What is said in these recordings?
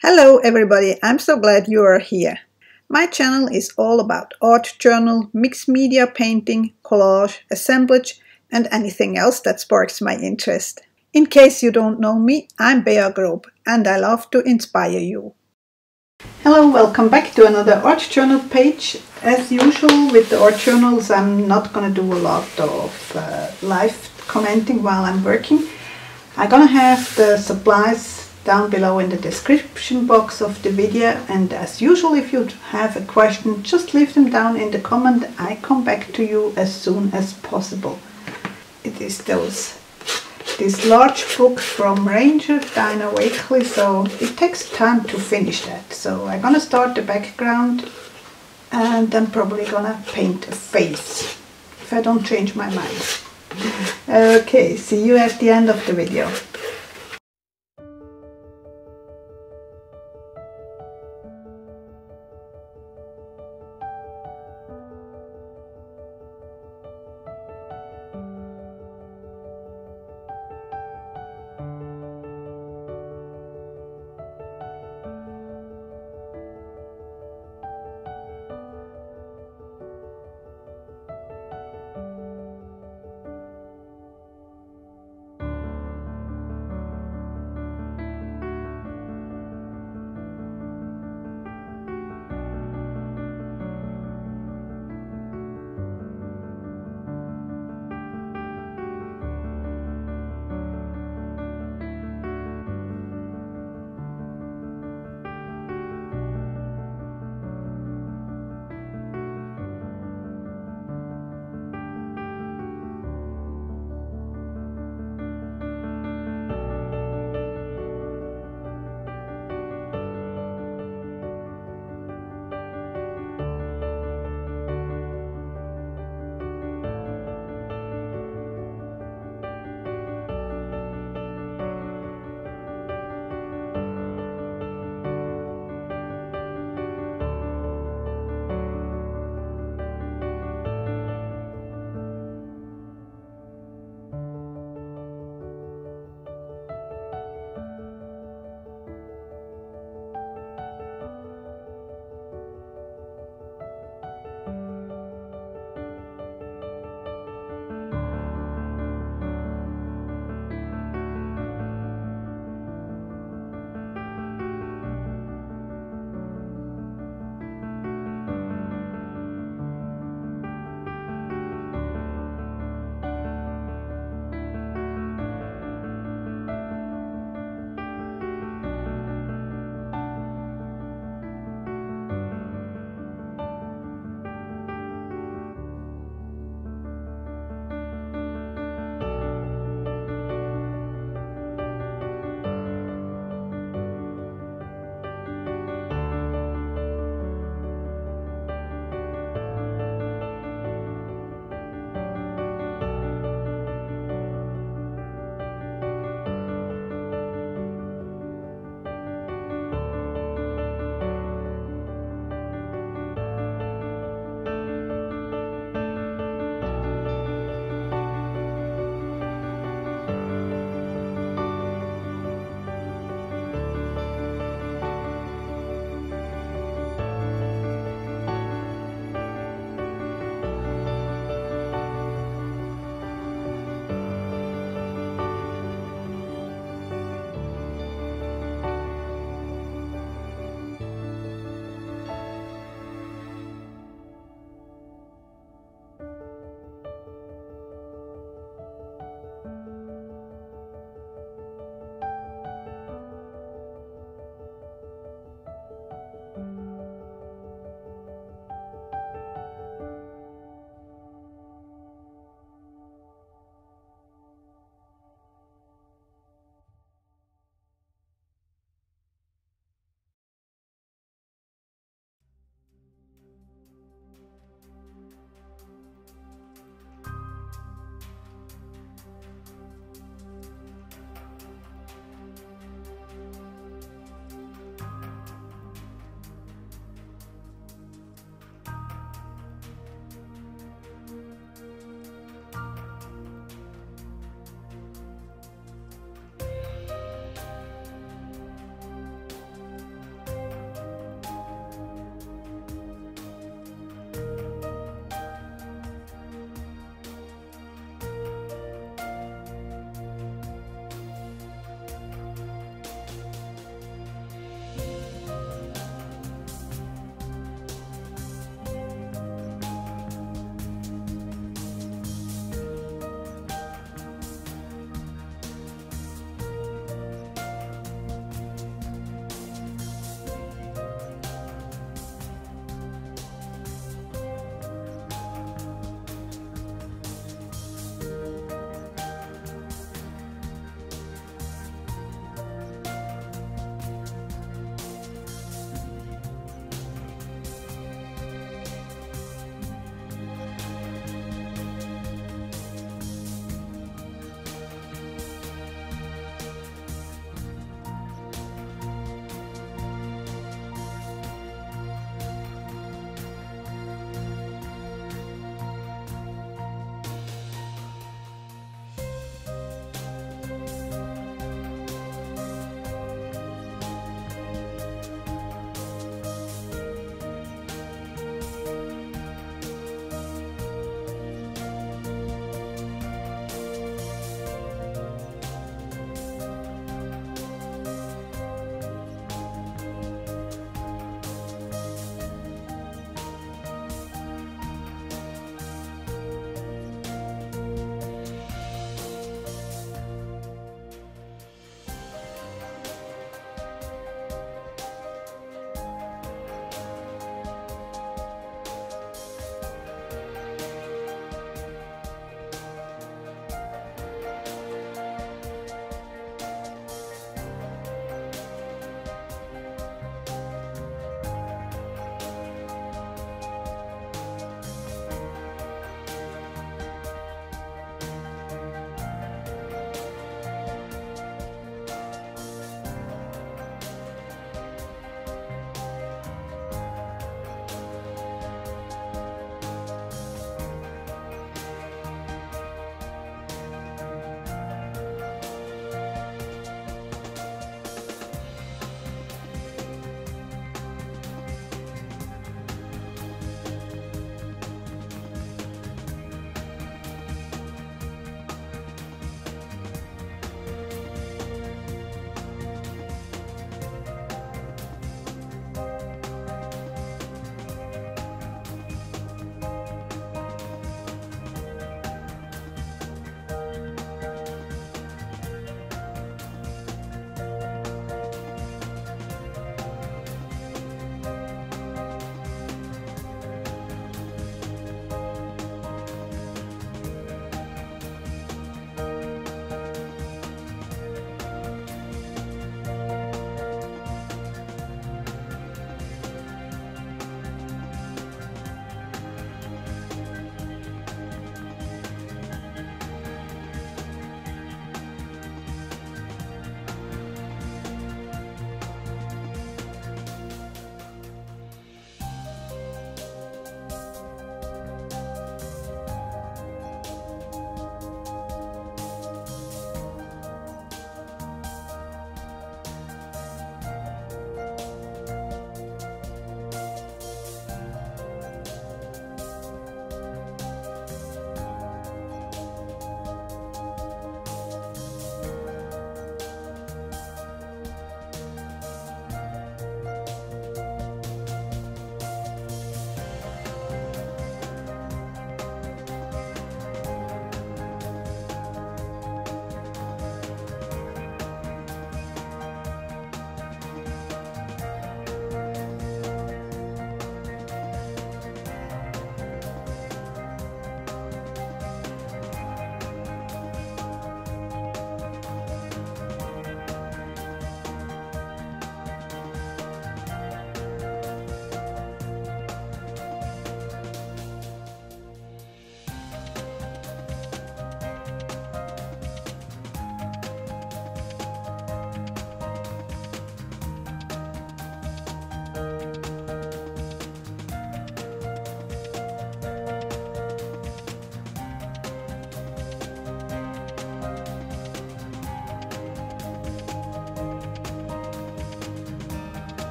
Hello everybody, I'm so glad you are here. My channel is all about art journal, mixed media painting, collage, assemblage and anything else that sparks my interest. In case you don't know me, I'm Grob and I love to inspire you. Hello, welcome back to another art journal page. As usual with the art journals, I'm not gonna do a lot of live commenting while I'm working. I'm gonna have the supplies down below in the description box of the video, and as usual, if you have a question, just leave them down in the comment. I come back to you as soon as possible. It is this large book from Ranger Dina Wakely, so it takes time to finish that. So I'm gonna start the background and I'm probably gonna paint a face if I don't change my mind. Okay, see you at the end of the video.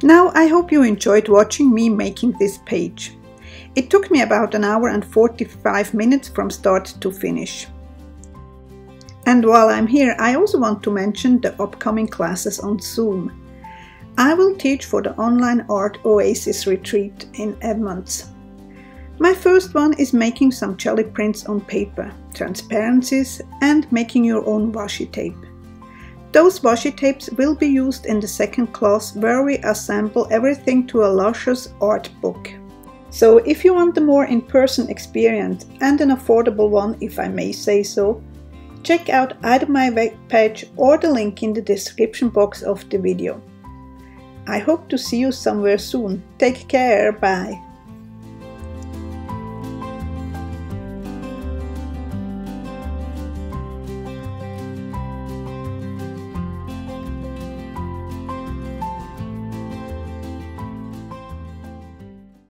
Now I hope you enjoyed watching me making this page. It took me about an hour and 45 minutes from start to finish. And while I'm here, I also want to mention the upcoming classes on Zoom. I will teach for the online Art Oasis retreat in Edmonds. My first one is making some jelly prints on paper, transparencies, and making your own washi tape. Those washi tapes will be used in the second class where we assemble everything to a luscious art book. So if you want a more in-person experience and an affordable one, if I may say so, check out either my webpage or the link in the description box of the video. I hope to see you somewhere soon. Take care, bye!